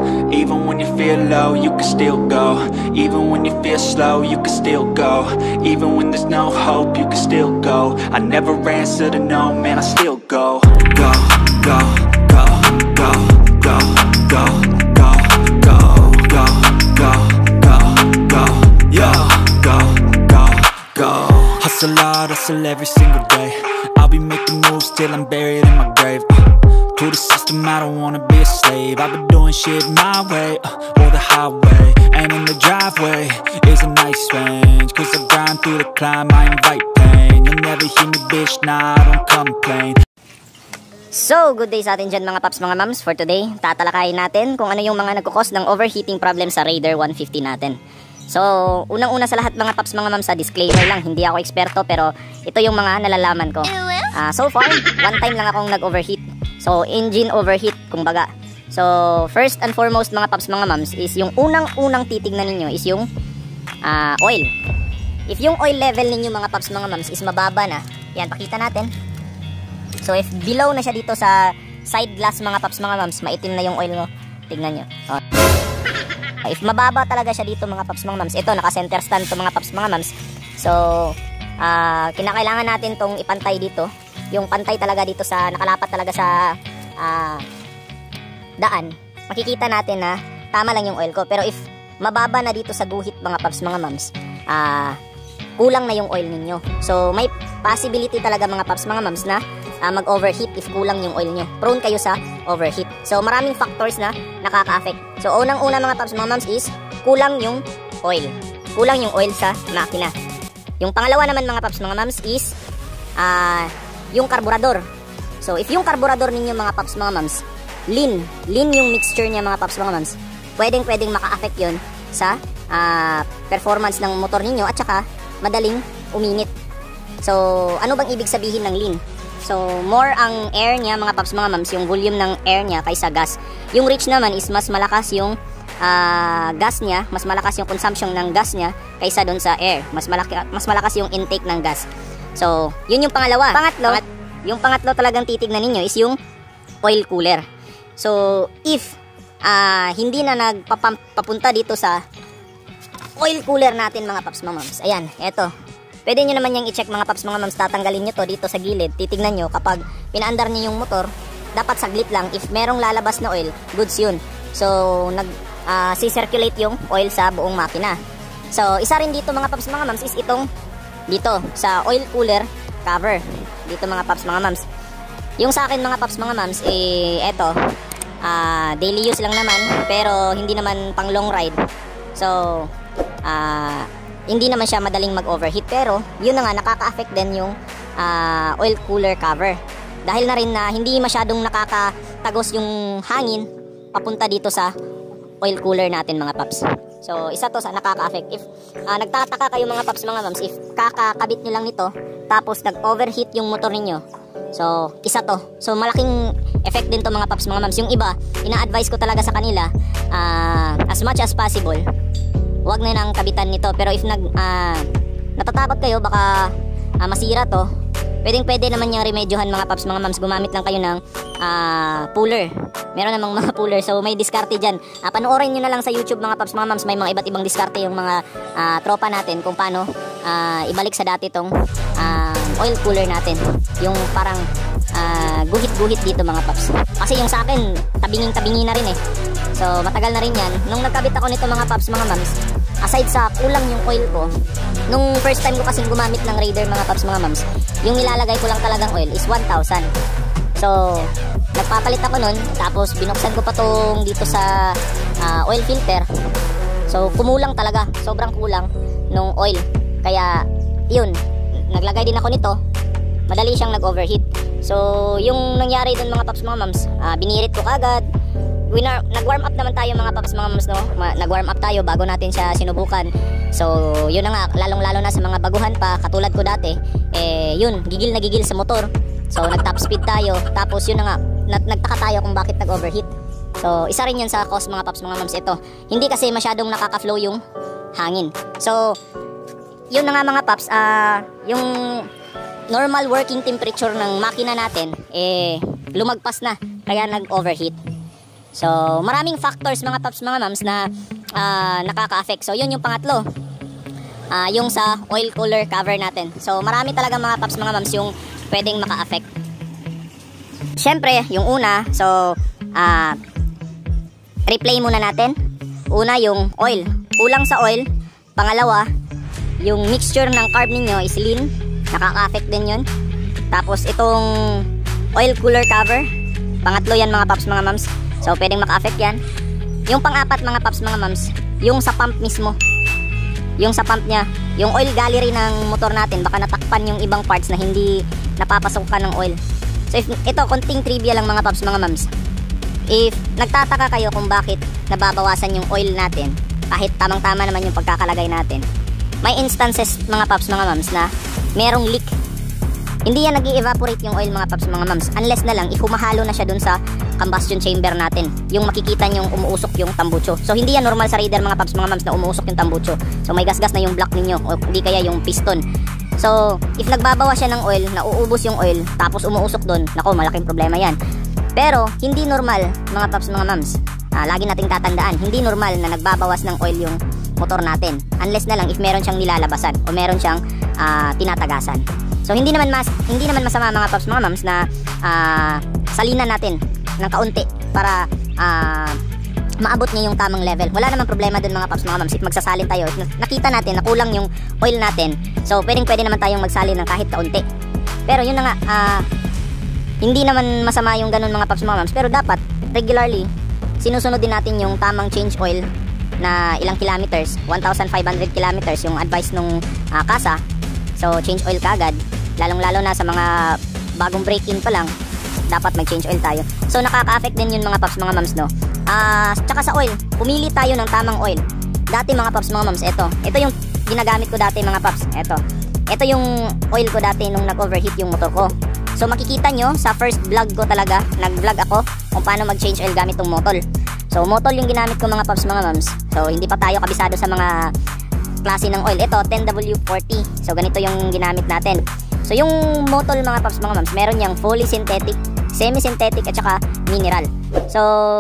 Even when you feel low, you can still go. Even when you feel slow, you can still go. Even when there's no hope, you can still go. I never answer to no, man, I still go. Go, go, go, go, go, go, go, go, go, go, go, go, yo, go, go, go. Hustle hard, hustle every single day. I'll be making moves till I'm buried in my grave. To the system, I don't wanna be a slave. I've been doing shit my way, or the highway. And in the driveway is a nice range. Cause I grind through the climb, I invite pain. You'll never hear me, bitch, nah, I don't complain. So, good day sa atin dyan mga paps, mga mams. For today, tatalakayin natin kung ano yung mga nagkukos ng overheating problem sa Raider 150 natin. So, unang-una sa lahat mga paps, mga mams, sa disclaimer lang, hindi ako eksperto, pero ito yung mga nalalaman ko. So far, one time lang akong nag-overheat. So, engine overheat, kumbaga. So, first and foremost mga paps, mga mams, is yung unang-unang titignan ninyo is yung oil. If yung oil level ninyo mga paps, mga mams, is mababa na, yan, pakita natin. So, if below na siya dito sa side glass mga paps, mga mams, maitim na yung oil mo. Tignan nyo. So, if mababa talaga siya dito mga paps, mga mams, ito, naka-center stand to mga paps, mga mams. So, kinakailangan natin tong ipantay dito. Yung pantay talaga dito sa, nakalapat talaga sa daan. Makikita natin na tama lang yung oil ko. Pero if mababa na dito sa guhit mga paps, mga mams, kulang na yung oil ninyo. So, may possibility talaga mga paps, mga mams na mag-overheat if kulang yung oil nyo. Prone kayo sa overheat. So, maraming factors na nakaka-affect. So, unang-una mga paps, mga mams is kulang yung oil. Kulang yung oil sa makina. Yung pangalawa naman mga paps, mga mams is yung karburador. So, if yung karburador ninyo mga paps, mga mams, lean yung mixture niya mga paps, mga mams, pwedeng maka-affect yun sa performance ng motor ninyo at saka madaling uminit. So, ano bang ibig sabihin ng lean? So, more ang air niya mga paps, mga mams, yung volume ng air niya kaysa gas. Yung rich naman is mas malakas yung gas niya, mas malakas yung consumption ng gas niya kaysa doon sa air. Mas malakas yung intake ng gas. So, yun yung pangalawa. Yung pangatlo talagang titignan ninyo is yung oil cooler. So, if hindi na nagpapunta dito sa oil cooler natin mga paps, mga mams. Ayan, eto. Pwede nyo naman yung i-check mga paps, mga mams. Tatanggalin nyo to dito sa gilid. Titignan nyo kapag pinaandar nyo yung motor, dapat saglit lang. If merong lalabas na oil, goods yun. So, si-circulate yung oil sa buong makina. So, isa rin dito mga paps, mga mams is itong dito sa oil cooler cover. Dito mga paps, mga mams. Yung sa akin mga paps, mga mams, eto, daily use lang naman, pero hindi naman pang long ride. So, hindi naman siya madaling mag-overheat, pero yun na nga, nakaka-affect din yung oil cooler cover. Dahil na rin na hindi masyadong nakakatagos yung hangin papunta dito sa oil cooler natin mga paps. So, isa to sa nakaka-affect. If nagtataka kayo mga paps, mga mams, if kakakabit nyo lang nito, tapos nag-overheat yung motor ninyo, so, isa to. So, malaking effect din to mga paps, mga mams. Yung iba, ina-advise ko talaga sa kanila, as much as possible, wag na nang kabitan nito. Pero if natatakot kayo, baka masira to, pwede naman yung remedyohan mga paps, mga mams. Gumamit lang kayo ng puller. Meron namang mga puller, so may diskarte dyan. Panoorin nyo na lang sa YouTube mga paps, mga mams. May mga iba't ibang diskarte yung mga tropa natin kung paano ibalik sa dati tong oil cooler natin. Yung parang guhit-guhit dito mga paps. Kasi yung sa akin, tabingin na rin eh. So matagal na rin yan. Nung nagkabit ako nito mga paps, mga mams, aside sa kulang yung oil ko, nung first time ko kasing gumamit ng Raider mga paps, mga mams, yung nilalagay ko lang talagang oil is 1,000. So, nagpapalit ako nun, tapos binuksan ko pa tong dito sa oil filter. So, kumulang talaga, sobrang kulang nung oil. Kaya, yun, naglagay din ako nito, madali siyang nag-overheat. So, yung nangyari dun mga paps, mga mams, binirit ko kagad. Nag-warm up naman tayo mga paps, mga mams, no? Nag-warm up tayo bago natin siya sinubukan. So, yun na nga, lalong-lalo na sa mga baguhan pa, katulad ko dati, yun, gigil na gigil sa motor. So, nag-top speed tayo. Tapos, yun na nga, nagtaka tayo kung bakit nag-overheat. So, isa rin yan sa cause mga paps, mga mams. Ito, hindi kasi masyadong nakaka-flow yung hangin. So, yun na nga mga paps, yung normal working temperature ng makina natin, lumagpas na, kaya nag-overheat. So, maraming factors mga paps mga mams na nakaka-affect. So, yun yung pangatlo. Yung sa oil cooler cover natin. So, marami talaga mga paps mga mams yung pwedeng maka-affect. Siyempre, yung una, so, replay muna natin. Una, yung oil. Kulang sa oil. Pangalawa, yung mixture ng carb ninyo is lean. Nakaka-affect din yun. Tapos, itong oil cooler cover. Pangatlo yan mga paps mga mams. So, pwedeng maka-affect yan. Yung pang-apat mga paps mga mams, yung sa pump mismo. Yung sa pump niya, yung oil gallery ng motor natin, baka natakpan yung ibang parts na hindi napapasukan ng oil. So, ito, konting trivia lang mga paps mga mams. If nagtataka kayo kung bakit nababawasan yung oil natin, kahit tamang-tama naman yung pagkakalagay natin, may instances mga paps mga mams na merong leak. Hindi yan nag-i-evaporate yung oil mga paps mga mams, unless na lang if humahalo na siya dun sa combustion chamber natin, yung makikita nyong umuusok yung tambucho. So hindi yan normal sa raider mga paps mga mams na umuusok yung tambucho. So may gasgas na yung block ninyo o hindi kaya yung piston. So if nagbabawa siya ng oil, nauubos yung oil tapos umuusok dun, nako malaking problema yan. Pero hindi normal mga paps mga mams, lagi nating tatandaan, hindi normal na nagbabawas ng oil yung motor natin, unless na lang if meron siyang nilalabasan o meron siyang tinatagasan. So hindi naman masama mga paps mga mams na salinan natin ng kaunti para maabot niya yung tamang level. Wala namang problema dun mga paps mga mams if magsasalin tayo. If nakita natin na kulang yung oil natin, so pwede naman tayong magsalin ng kahit kaunti. Pero yun na nga, hindi naman masama yung ganun mga paps mga mams, pero dapat regularly sinusunod din natin yung tamang change oil na ilang kilometers, 1,500 kilometers yung advice nung kasa. So change oil kagad, lalong-lalo na sa mga bagong break-in pa lang, dapat mag-change oil tayo. So nakaka-affect din yun mga paps mga mams, no? Tsaka sa oil, pumili tayo ng tamang oil. Dati mga paps mga mams, ito yung ginagamit ko dati mga paps. Ito yung oil ko dati nung nag-overheat yung motor ko. So makikita nyo sa first vlog ko talaga, nag-vlog ako kung paano mag-change oil gamit tong Motol. So Motol yung ginamit ko mga paps mga mams. So hindi pa tayo kabisado sa mga klase ng oil. Ito 10W40. So ganito yung ginamit natin. So yung Motol mga paps mga mams, meron yang fully synthetic, semi-synthetic at saka mineral. So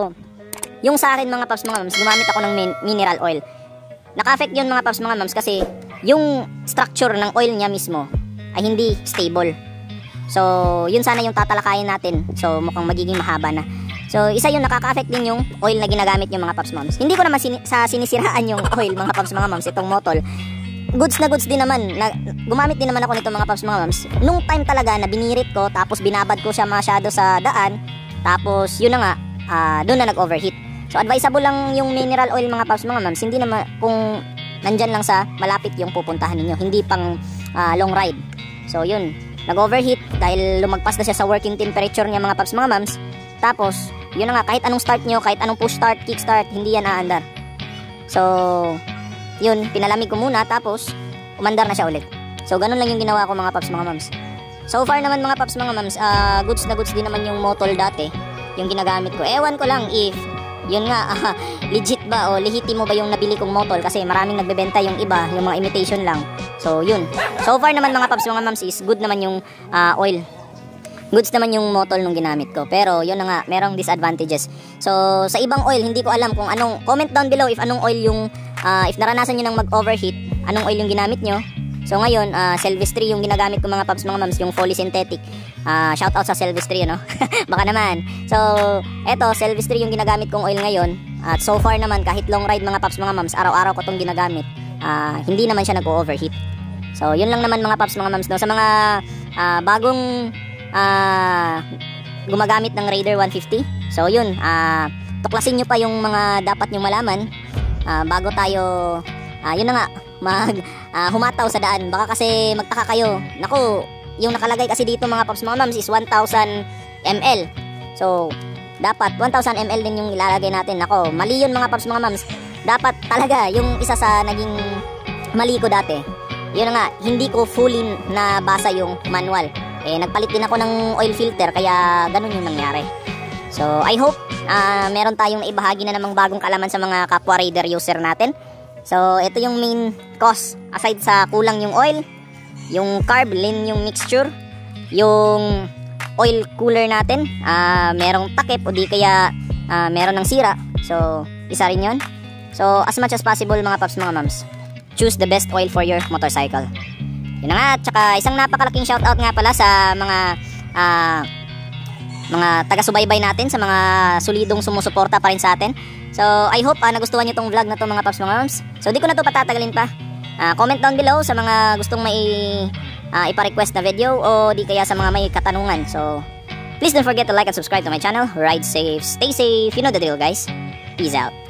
yung sa akin mga paps mga mams, gumamit ako ng mineral oil. Naka-affect yun mga paps mga mams kasi yung structure ng oil niya mismo ay hindi stable. So yun sana yung tatalakayin natin. So mukhang magiging mahaba na. So isa yun, nakaka-affect din yung oil na ginagamit yung mga paps moms. Hindi ko naman sinisiraan yung oil mga paps mga moms, itong Motol. Goods na goods din naman. Gumamit din naman ako nito mga paps mga moms. Nung time talaga na binirit ko, tapos binabad ko siya masyado sa daan, tapos yun na nga, doon na nag-overheat. So advisable lang yung mineral oil mga paps mga moms. Hindi naman kung nandyan lang sa malapit yung pupuntahan ninyo, hindi pang long ride. So yun, nag-overheat dahil lumagpas na siya sa working temperature niya mga paps mga moms. Tapos yun na nga, kahit anong start nyo, kahit anong push start, kick start, hindi yan aandar. So yun, pinalamig ko muna, tapos umandar na siya ulit. So ganun lang yung ginawa ko mga paps mga moms. So far naman mga paps mga moms, goods na goods din naman yung Motol dati, yung ginagamit ko. Ewan ko lang if yun nga, legit ba o lehitimo ba yung nabili kong Motol, kasi maraming nagbebenta yung iba, yung mga imitation lang. So yun, so far naman mga paps mga moms is good naman yung oil. Goods naman yung Motol nung ginamit ko. Pero yun na nga, merong disadvantages. So sa ibang oil, hindi ko alam kung anong, comment down below if anong oil yung if naranasan nyo nang mag-overheat, anong oil yung ginamit nyo. So ngayon, Silvestri yung ginagamit ko mga paps mga moms, yung fully synthetic. Shout out sa Silvestri, no? Baka naman. So eto, Silvestri yung ginagamit kong oil ngayon. At so far naman, kahit long ride mga paps mga moms, araw-araw ko tong ginagamit, hindi naman siya nag-overheat. So yun lang naman mga paps mga moms, no? Sa mga bagong gumagamit ng Raider 150, so yun, tuklasin nyo pa yung mga dapat nyo malaman bago tayo yun na nga, humataw sa daan. Baka kasi magtaka kayo, naku, yung nakalagay kasi dito mga paps mga moms is 1000 ml. So dapat 1000 ml din yung ilalagay natin. Nako, mali yun mga paps mga moms. Dapat talaga, yung isa sa naging mali ko dati, yun na nga, hindi ko fully nabasa yung manual. Nagpalit din ako ng oil filter, kaya ganun yung nangyari. So I hope meron tayong naibahagi na namang bagong kalaman sa mga kapwa Raider user natin. So ito yung main cause, aside sa kulang yung oil, yung carb, lean yung mixture, yung oil cooler natin merong takip o di kaya meron ng sira. So, isa rin yun. So, as much as possible mga paps, mga mams, choose the best oil for your motorcycle. Yun na nga, tsaka isang napakalaking shoutout nga pala sa mga taga-subaybay natin, sa mga solidong sumusuporta pa rin sa atin. So, I hope nagustuhan nyo tong vlog na to mga paps, mga mams. So, di ko na to patatagalin pa. Comment down below sa mga gustong may ipa-request na video o di kaya sa mga may katanungan. So, please don't forget to like and subscribe to my channel. Ride safe, stay safe, you know the drill guys. Peace out.